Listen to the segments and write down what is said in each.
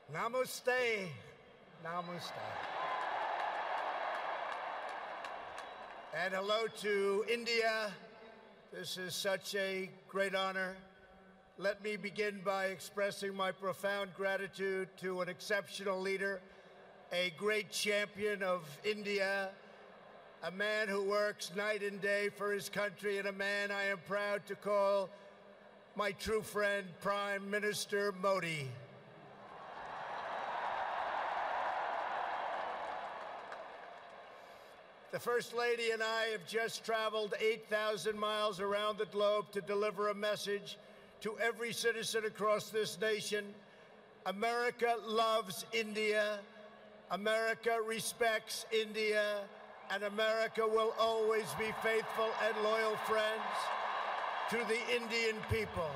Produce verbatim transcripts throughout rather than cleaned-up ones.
Namaste. Namaste. And hello to India. This is such a great honor. Let me begin by expressing my profound gratitude to an exceptional leader, a great champion of India, a man who works night and day for his country, and a man I am proud to call my true friend, Prime Minister Modi. The First Lady and I have just traveled eight thousand miles around the globe to deliver a message to every citizen across this nation. America loves India, America respects India, and America will always be faithful and loyal friends to the Indian people.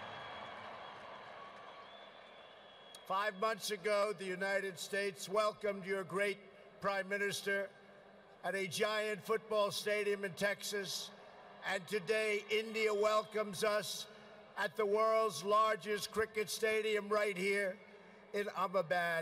Five months ago, the United States welcomed your great Prime Minister at a giant football stadium in Texas, and today India welcomes us at the world's largest cricket stadium right here in Ahmedabad.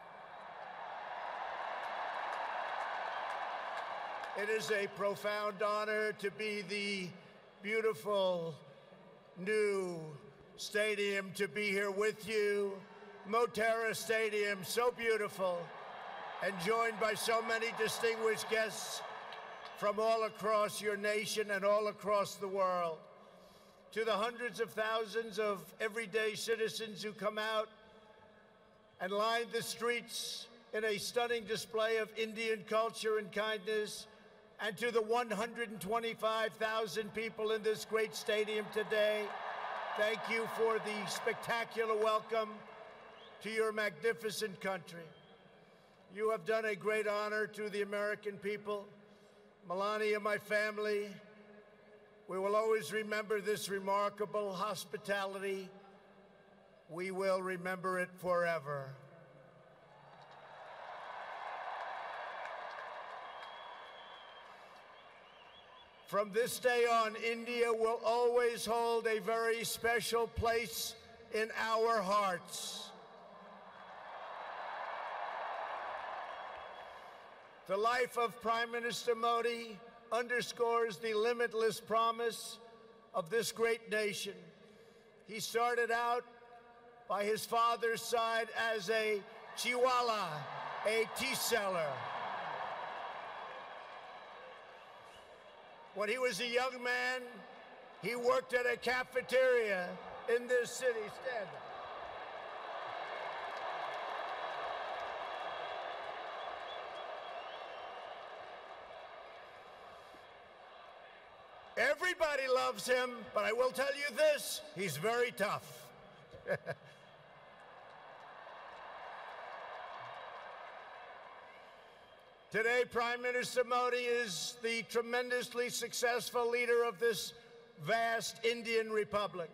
It is a profound honor to be the beautiful new stadium, to be here with you. Motera Stadium, so beautiful, and joined by so many distinguished guests from all across your nation and all across the world. To the hundreds of thousands of everyday citizens who come out and line the streets in a stunning display of Indian culture and kindness, and to the one hundred twenty-five thousand people in this great stadium today, thank you for the spectacular welcome to your magnificent country. You have done a great honor to the American people. Melania, my family, we will always remember this remarkable hospitality. We will remember it forever. From this day on, India will always hold a very special place in our hearts. The life of Prime Minister Modi underscores the limitless promise of this great nation. He started out by his father's side as a chiwala, a tea seller. When he was a young man, he worked at a cafeteria in this city. Stand up. Everybody loves him, but I will tell you this, he's very tough. Today, Prime Minister Modi is the tremendously successful leader of this vast Indian Republic.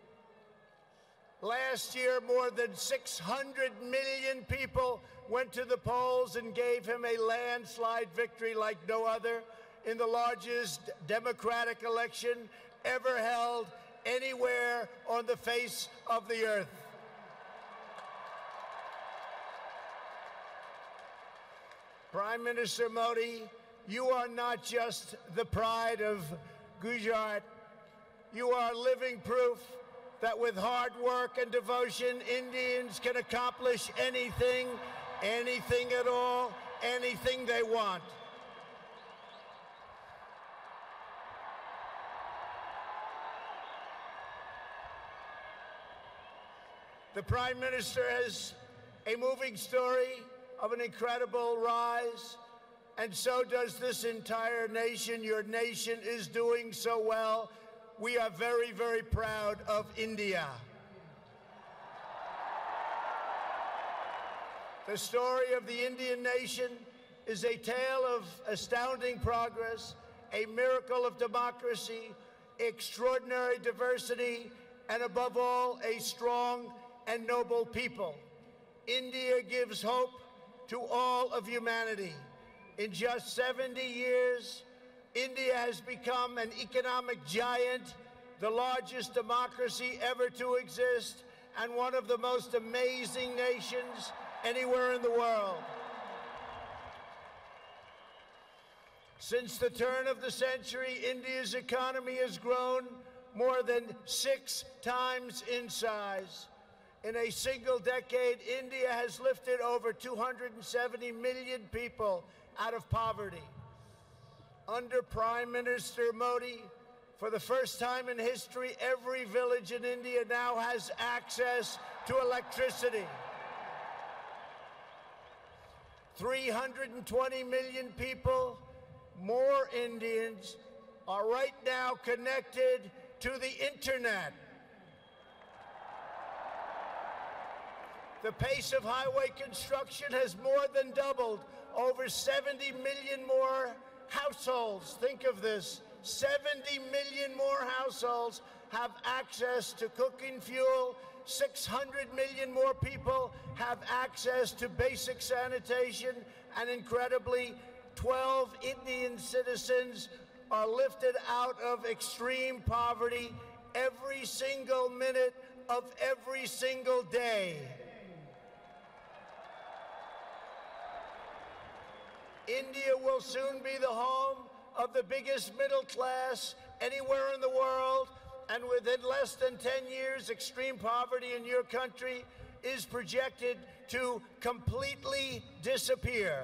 Last year, more than six hundred million people went to the polls and gave him a landslide victory like no other in the largest democratic election ever held anywhere on the face of the earth. Prime Minister Modi, you are not just the pride of Gujarat. You are living proof that with hard work and devotion, Indians can accomplish anything, anything at all, anything they want. The Prime Minister has a moving story of an incredible rise, and so does this entire nation. Your nation is doing so well. We are very, very proud of India. The story of the Indian nation is a tale of astounding progress, a miracle of democracy, extraordinary diversity, and above all, a strong and noble people. India gives hope to all of humanity. In just seventy years, India has become an economic giant, the largest democracy ever to exist, and one of the most amazing nations anywhere in the world. Since the turn of the century, India's economy has grown more than six times in size. In a single decade, India has lifted over two hundred seventy million people out of poverty. Under Prime Minister Modi, for the first time in history, every village in India now has access to electricity. three hundred twenty million people, more Indians, are right now connected to the internet. The pace of highway construction has more than doubled. Over seventy million more households, think of this, seventy million more households have access to cooking fuel. six hundred million more people have access to basic sanitation. And incredibly, twelve Indian citizens are lifted out of extreme poverty every single minute of every single day. India will soon be the home of the biggest middle class anywhere in the world, and within less than ten years, extreme poverty in your country is projected to completely disappear.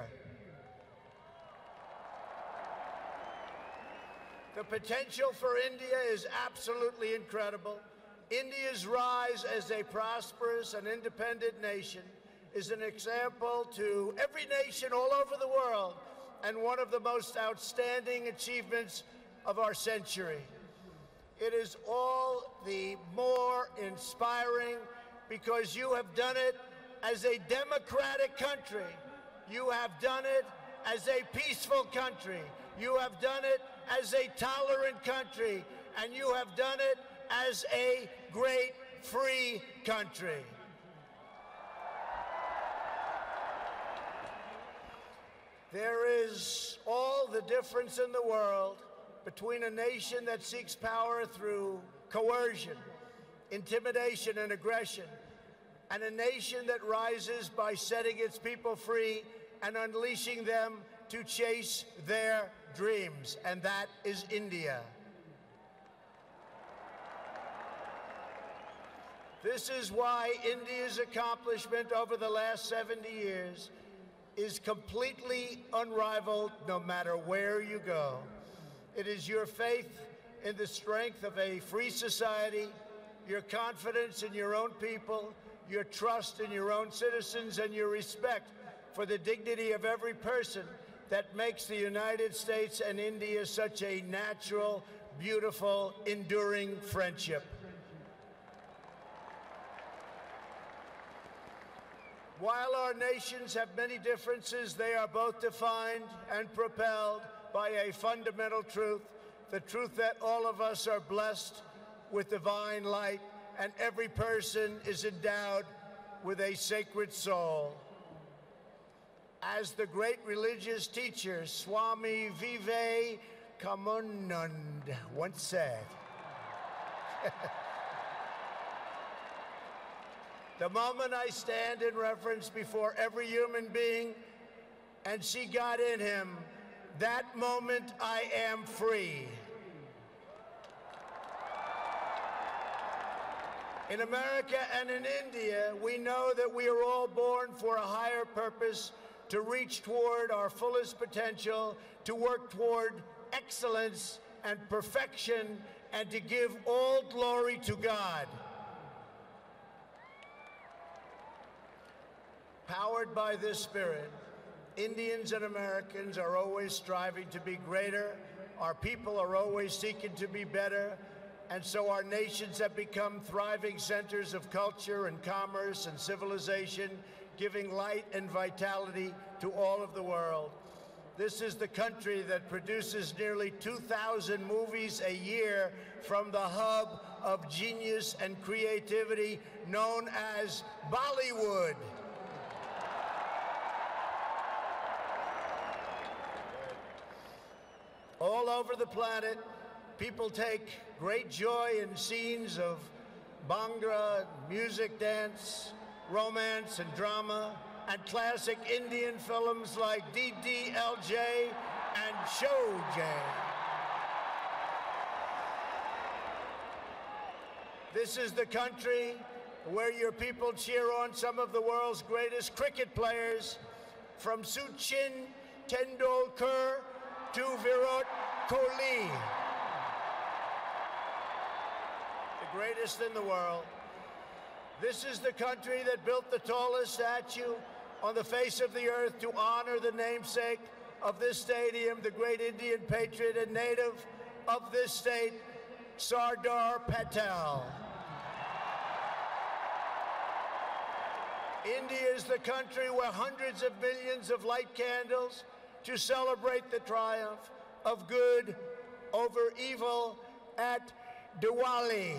The potential for India is absolutely incredible. India's rise as a prosperous and independent nation is an example to every nation all over the world, and one of the most outstanding achievements of our century. It is all the more inspiring because you have done it as a democratic country. You have done it as a peaceful country. You have done it as a tolerant country. And you have done it as a great free country. There is all the difference in the world between a nation that seeks power through coercion, intimidation, and aggression, and a nation that rises by setting its people free and unleashing them to chase their dreams, and that is India. This is why India's accomplishment over the last seventy years is completely unrivaled no matter where you go. It is your faith in the strength of a free society, your confidence in your own people, your trust in your own citizens, and your respect for the dignity of every person that makes the United States and India such a natural, beautiful, enduring friendship. While our nations have many differences, they are both defined and propelled by a fundamental truth, the truth that all of us are blessed with divine light and every person is endowed with a sacred soul. As the great religious teacher Swami Vivekananda once said, the moment I stand in reverence before every human being and see God in him, that moment I am free. In America and in India, we know that we are all born for a higher purpose, to reach toward our fullest potential, to work toward excellence and perfection, and to give all glory to God. Powered by this spirit, Indians and Americans are always striving to be greater, our people are always seeking to be better, and so our nations have become thriving centers of culture and commerce and civilization, giving light and vitality to all of the world. This is the country that produces nearly two thousand movies a year from the hub of genius and creativity known as Bollywood. All over the planet, people take great joy in scenes of Bhangra, music, dance, romance, and drama, and classic Indian films like D D L J and Show J. This is the country where your people cheer on some of the world's greatest cricket players, from Sachin Tendulkar to Virat Kohli, the greatest in the world. This is the country that built the tallest statue on the face of the earth to honor the namesake of this stadium, the great Indian patriot and native of this state, Sardar Patel. India is the country where hundreds of millions of light candles to celebrate the triumph of good over evil at Diwali.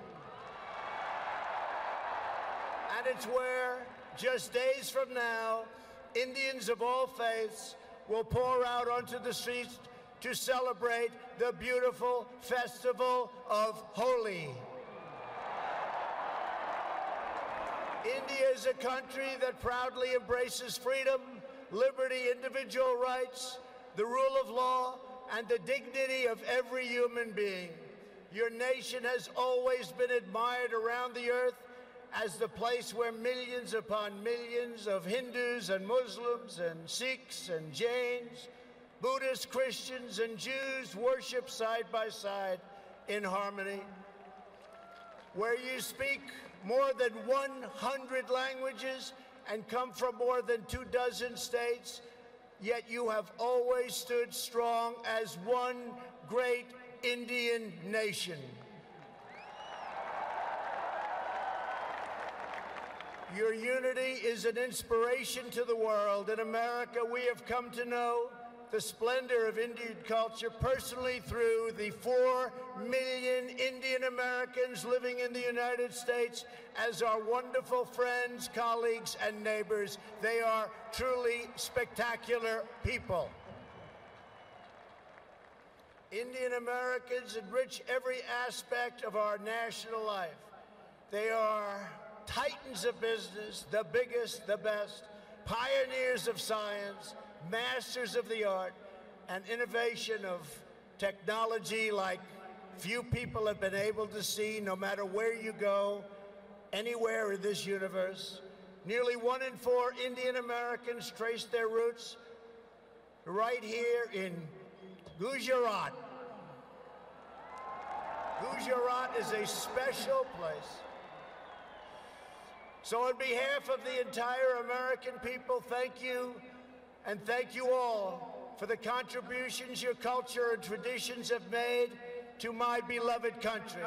And it's where, just days from now, Indians of all faiths will pour out onto the streets to celebrate the beautiful festival of Holi. India is a country that proudly embraces freedom, liberty, individual rights, the rule of law, and the dignity of every human being. Your nation has always been admired around the earth as the place where millions upon millions of Hindus and Muslims and Sikhs and Jains, Buddhists, Christians, and Jews worship side by side in harmony. Where you speak more than one hundred languages and come from more than two dozen states, yet you have always stood strong as one great Indian nation. Your unity is an inspiration to the world. In America, we have come to know the splendor of Indian culture personally through the four million Indian Americans living in the United States as our wonderful friends, colleagues, and neighbors. They are truly spectacular people. Indian Americans enrich every aspect of our national life. They are titans of business, the biggest, the best, pioneers of science, masters of the art, and innovation of technology like few people have been able to see, no matter where you go, anywhere in this universe. Nearly one in four Indian Americans trace their roots right here in Gujarat. Gujarat is a special place. So on behalf of the entire American people, thank you, and thank you all for the contributions your culture and traditions have made to my beloved country.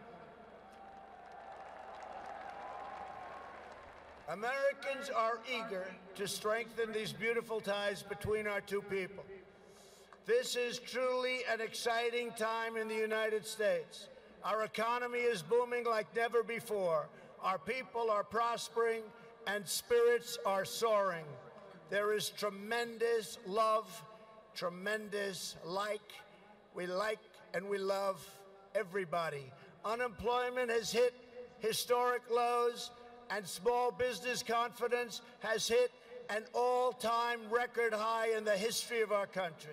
Americans are eager to strengthen these beautiful ties between our two people. This is truly an exciting time in the United States. Our economy is booming like never before. Our people are prospering and spirits are soaring. There is tremendous love, tremendous like. We like and we love everybody. Unemployment has hit historic lows, and small business confidence has hit an all-time record high in the history of our country.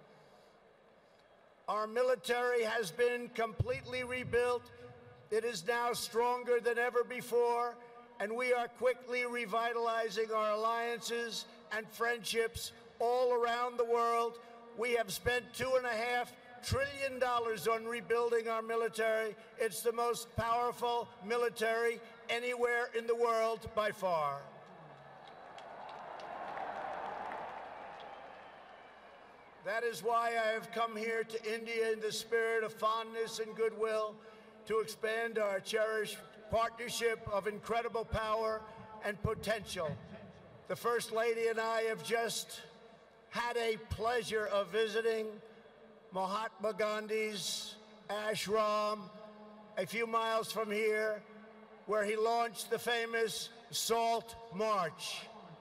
Our military has been completely rebuilt. It is now stronger than ever before, and we are quickly revitalizing our alliances and friendships all around the world. We have spent two and a half trillion dollars on rebuilding our military. It's the most powerful military anywhere in the world by far. That is why I have come here to India in the spirit of fondness and goodwill to expand our cherished partnership of incredible power and potential. The First Lady and I have just had a pleasure of visiting Mahatma Gandhi's ashram a few miles from here, where he launched the famous Salt March.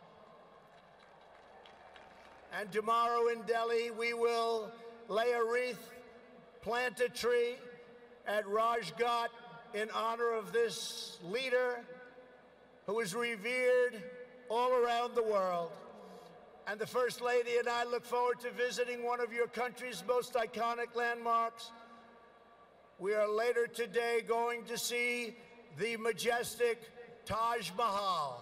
And tomorrow in Delhi, we will lay a wreath, plant a tree at Rajghat in honor of this leader who is revered all around the world. And the First Lady and I look forward to visiting one of your country's most iconic landmarks. We are later today going to see the majestic Taj Mahal.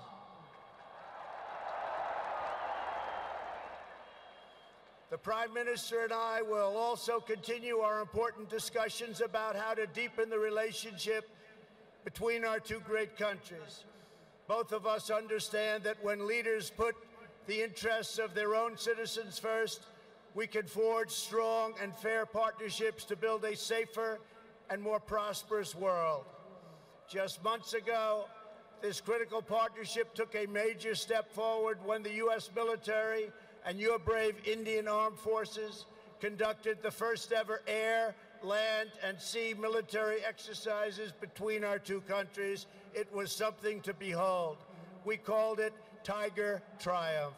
The Prime Minister and I will also continue our important discussions about how to deepen the relationship between our two great countries. Both of us understand that when leaders put the interests of their own citizens first, we can forge strong and fair partnerships to build a safer and more prosperous world. Just months ago, this critical partnership took a major step forward when the U S military and your brave Indian Armed Forces conducted the first ever air, land, and sea military exercises between our two countries. It was something to behold. We called it Tiger Triumph.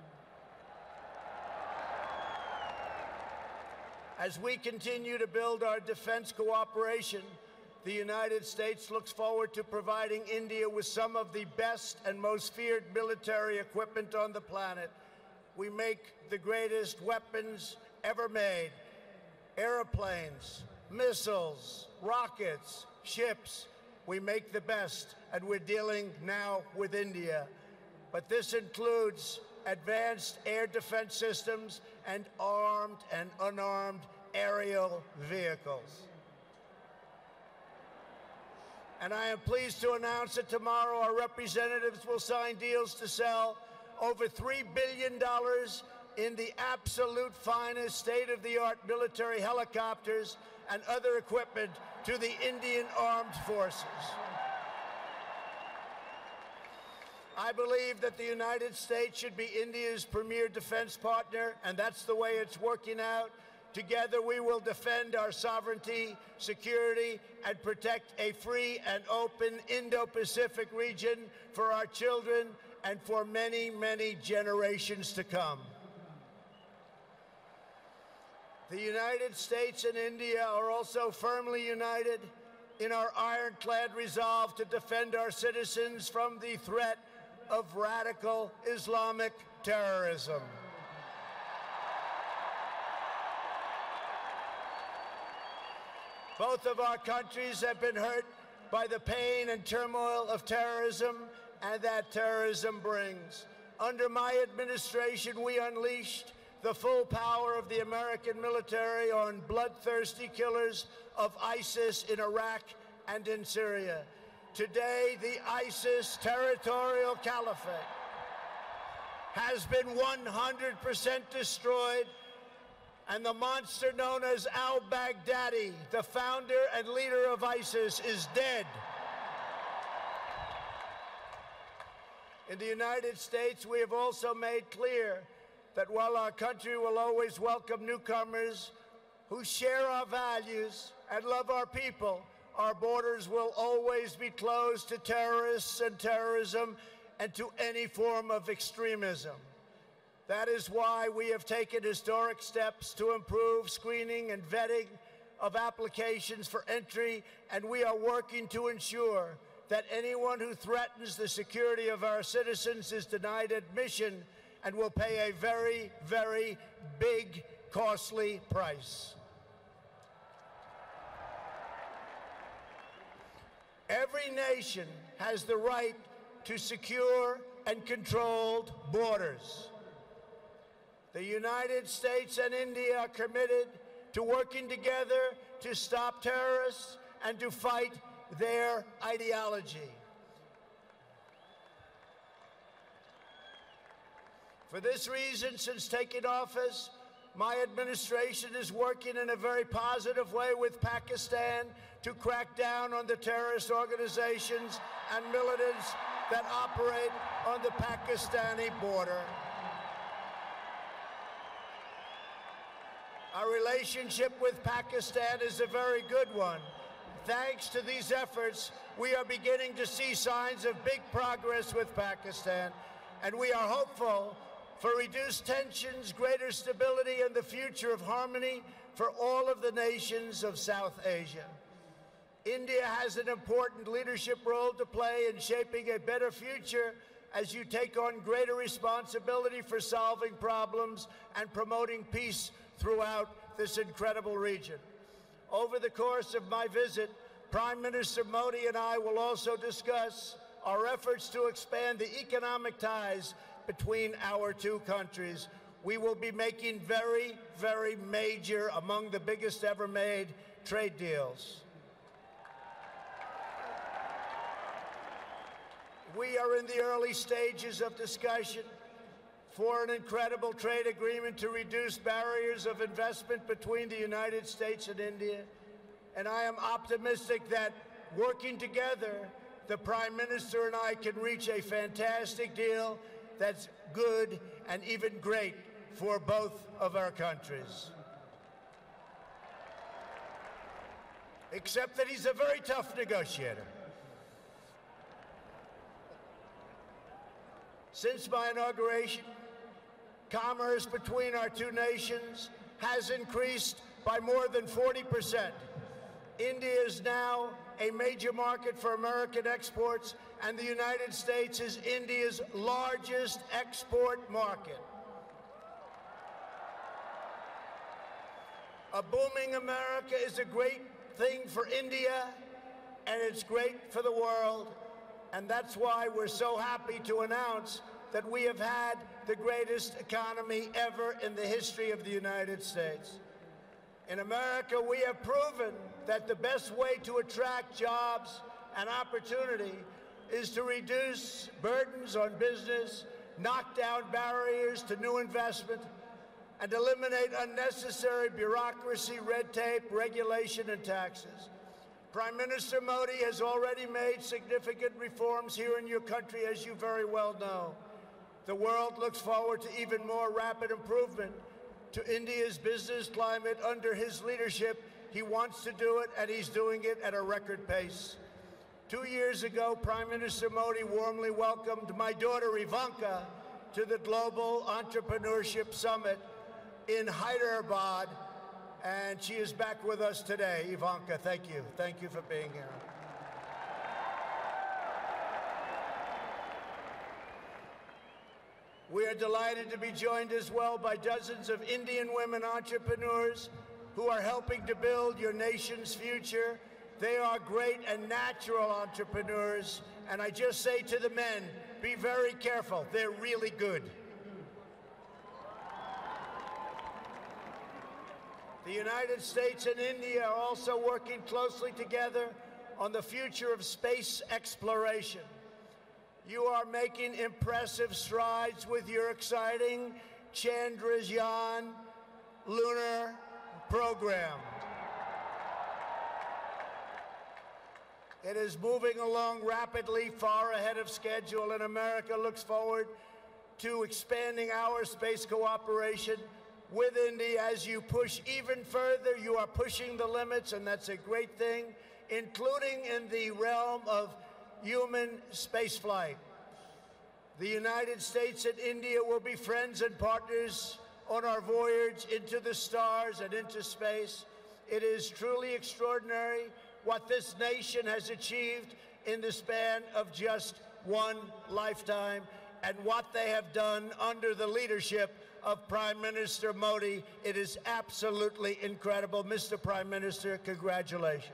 As we continue to build our defense cooperation, the United States looks forward to providing India with some of the best and most feared military equipment on the planet. We make the greatest weapons ever made: airplanes, missiles, rockets, ships. We make the best, and we're dealing now with India. But this includes advanced air defense systems and armed and unarmed aerial vehicles. And I am pleased to announce that tomorrow our representatives will sign deals to sell over three billion dollars in the absolute finest state-of-the-art military helicopters and other equipment to the Indian Armed Forces. I believe that the United States should be India's premier defense partner, and that's the way it's working out. Together, we will defend our sovereignty, security, and protect a free and open Indo-Pacific region for our children and for many, many generations to come. The United States and India are also firmly united in our ironclad resolve to defend our citizens from the threat of radical Islamic terrorism. Both of our countries have been hurt by the pain and turmoil of terrorism and that terrorism brings. Under my administration, we unleashed the full power of the American military on bloodthirsty killers of ISIS in Iraq and in Syria. Today, the ISIS territorial caliphate has been one hundred percent destroyed, and the monster known as al-Baghdadi, the founder and leader of ISIS, is dead. In the United States, we have also made clear that while our country will always welcome newcomers who share our values and love our people, our borders will always be closed to terrorists and terrorism and to any form of extremism. That is why we have taken historic steps to improve screening and vetting of applications for entry, and we are working to ensure that anyone who threatens the security of our citizens is denied admission and will pay a very, very big, costly price. Every nation has the right to secure and controlled borders. The United States and India are committed to working together to stop terrorists and to fight their ideology. For this reason, since taking office, my administration is working in a very positive way with Pakistan to crack down on the terrorist organizations and militants that operate on the Pakistani border. Our relationship with Pakistan is a very good one. Thanks to these efforts, we are beginning to see signs of big progress with Pakistan, and we are hopeful for reduced tensions, greater stability, and the future of harmony for all of the nations of South Asia. India has an important leadership role to play in shaping a better future as you take on greater responsibility for solving problems and promoting peace throughout this incredible region. Over the course of my visit, Prime Minister Modi and I will also discuss our efforts to expand the economic ties between our two countries. We will be making very, very major, among the biggest ever made, trade deals. We are in the early stages of discussion for an incredible trade agreement to reduce barriers of investment between the United States and India. And I am optimistic that working together, the Prime Minister and I can reach a fantastic deal that's good and even great for both of our countries. Except that he's a very tough negotiator. Since my inauguration, commerce between our two nations has increased by more than forty percent. India is now a major market for American exports, and the United States is India's largest export market. A booming America is a great thing for India, and it's great for the world. And that's why we're so happy to announce that we have had the greatest economy ever in the history of the United States. In America, we have proven that the best way to attract jobs and opportunity is to reduce burdens on business, knock down barriers to new investment, and eliminate unnecessary bureaucracy, red tape, regulation, and taxes. Prime Minister Modi has already made significant reforms here in your country, as you very well know. The world looks forward to even more rapid improvement to India's business climate under his leadership. He wants to do it, and he's doing it at a record pace. Two years ago, Prime Minister Modi warmly welcomed my daughter Ivanka to the Global Entrepreneurship Summit in Hyderabad, and she is back with us today. Ivanka, thank you. Thank you for being here. We are delighted to be joined as well by dozens of Indian women entrepreneurs who are helping to build your nation's future. They are great and natural entrepreneurs, and I just say to the men, be very careful. They're really good. The United States and India are also working closely together on the future of space exploration. You are making impressive strides with your exciting Chandrayaan lunar program. It is moving along rapidly, far ahead of schedule, and America looks forward to expanding our space cooperation with India. As you push even further, you are pushing the limits, and that's a great thing, including in the realm of human spaceflight. The United States and India will be friends and partners on our voyage into the stars and into space. It is truly extraordinary what this nation has achieved in the span of just one lifetime, and what they have done under the leadership of Prime Minister Modi. It is absolutely incredible. Mister Prime Minister, congratulations.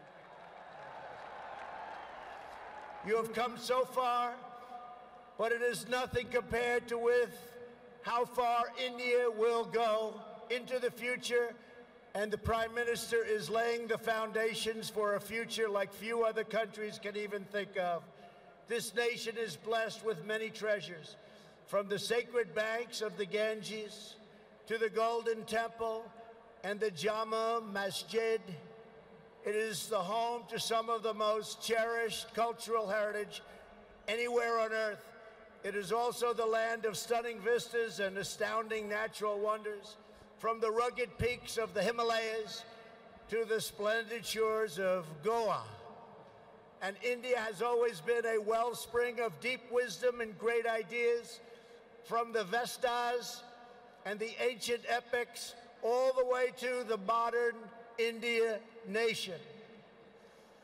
You have come so far, but it is nothing compared to with how far India will go into the future, and the Prime Minister is laying the foundations for a future like few other countries can even think of. This nation is blessed with many treasures, from the sacred banks of the Ganges to the Golden Temple and the Jama Masjid. It is the home to some of the most cherished cultural heritage anywhere on earth. It is also the land of stunning vistas and astounding natural wonders, from the rugged peaks of the Himalayas to the splendid shores of Goa. And India has always been a wellspring of deep wisdom and great ideas, from the Vestas and the ancient epics all the way to the modern India nation.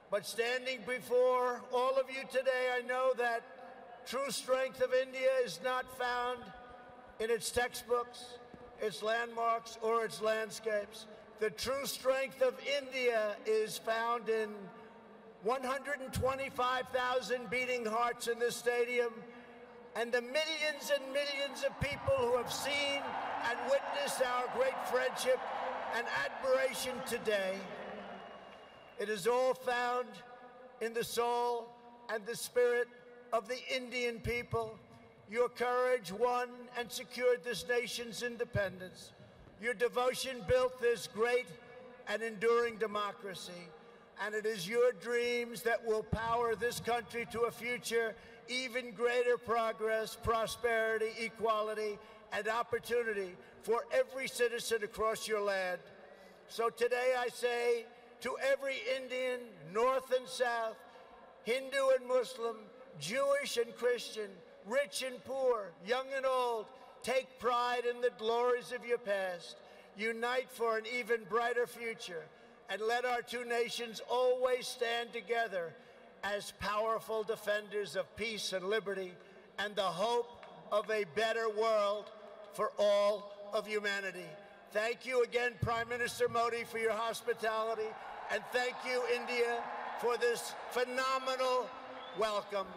But standing before all of you today, I know that true strength of India is not found in its textbooks, its landmarks, or its landscapes. The true strength of India is found in one hundred twenty-five thousand beating hearts in this stadium and the millions and millions of people who have seen and witnessed our great friendship and admiration today. It is all found in the soul and the spirit of the Indian people. Your courage won and secured this nation's independence. Your devotion built this great and enduring democracy. And it is your dreams that will power this country to a future even greater progress, prosperity, equality, and opportunity for every citizen across your land. So today I say to every Indian, North and South, Hindu and Muslim, Jewish and Christian, rich and poor, young and old, take pride in the glories of your past. Unite for an even brighter future, and let our two nations always stand together as powerful defenders of peace and liberty and the hope of a better world for all of humanity. Thank you again, Prime Minister Modi, for your hospitality, and thank you, India, for this phenomenal welcome.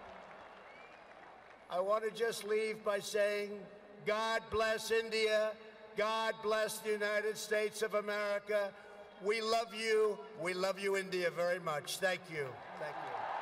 I want to just leave by saying, God bless India. God bless the United States of America. We love you. We love you, India, very much. Thank you. Thank you.